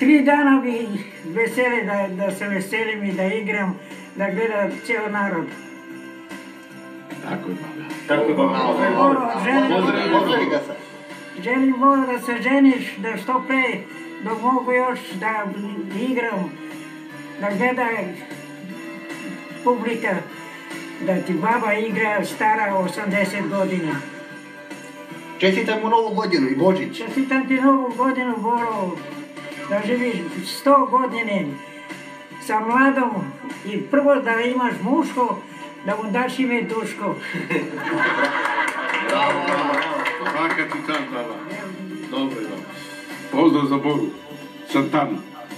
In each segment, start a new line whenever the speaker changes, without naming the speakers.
3 dana bi veseli, da se veselim i da igram, da gleda cijel narod.
Tako je, baba.
Tako je, baba.
Želim, Boro, da se ženiš, da što pre, dok mogu još da igram, da gleda publika, da ti baba igra stara 80 godina.
Čestitam mu Novu godinu i Božić.
Čestitam ti Novu godinu, Boro, da živiš 100 godine sa mladom i prvo da imaš muško, da mu daš ime Duško.
Bravo, bravo.
Svaka ti čast, baba. Dobro je, dobro. Pozdrav za Boru, Santanu.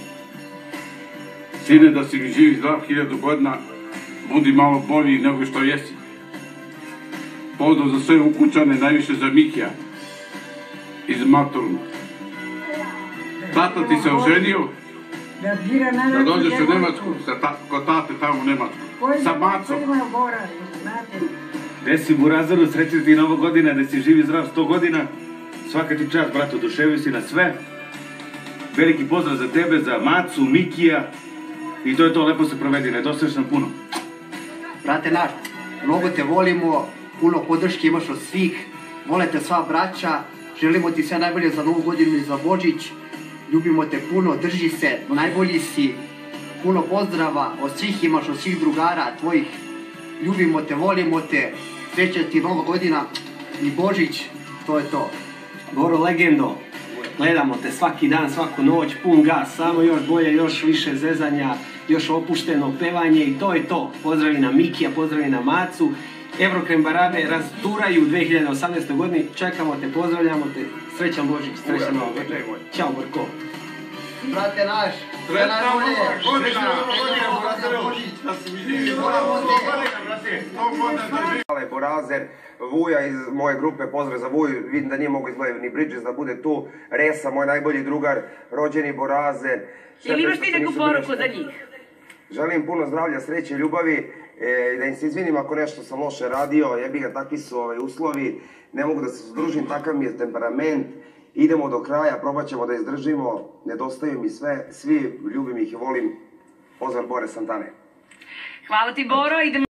Sine, da si mi živi zdrav 1000 godina, budi malo bolji nego što jesi. Pozdrav za sve ukućane, najviše za Mikija iz Maturnu. Tata ti se oženio, da dođeš u Nemačku, kod tate tamo u Nemačku, sa Macom.
Gde si, Burazaru, srećeš ti Nova godina, da si živi zdrav 100 godina. Svaka ti čast, brato, oduševio si na sve. Veliki pozdrav za tebe, za Macu, Mikija. I to je to, lepo se provedi, nedostaješ nam puno.
Brate naš, mnogo te volimo, puno podrške imaš od svih, volete sva braća, želimo ti sve najbolje za Novu godinu i za Božić. Ljubimo te puno, drži se, najbolji si, puno pozdrava od svih imaš, od svih drugara tvojih. Ljubimo te, volimo te, sreća ti Nova godina i Božić, to je to.
Boro, legendo, gledamo te svaki dan, svaku noć, pun gas, samo još bolje, još više zezanja, još opušteno pevanje i to je to. Pozdravi na Mikija, pozdravi na Macu. Eurokrem Barabe rasturaju u 2018. godini, čekamo te, pozdravljamo te, srećan Božić, srećan Nova godina. Ćao, Borko.
Brate naš, sve najbolje, srećan Nova godina, Božić, da si mi živi, volimo te.
Hvala Borazer, Vuja iz moje grupe, pozdrav za Vuju, vidim da nije mogu izgledati ni Bridges da bude tu, Resa, moj najbolji drugar, rođeni Borazer.
Ili imaš ti neku poruku za njih?
Želim puno zdravlja, sreće, ljubavi, da im se izvinim ako nešto sam loše radio, jebi ga, takvi su uslovi, ne mogu da se združim, takav mi je temperament, idemo do kraja, probat ćemo da izdržimo, nedostaju mi sve, svi ljubim ih i volim, pozdrav Bore Santane.
Hvala ti, Boro, idemo.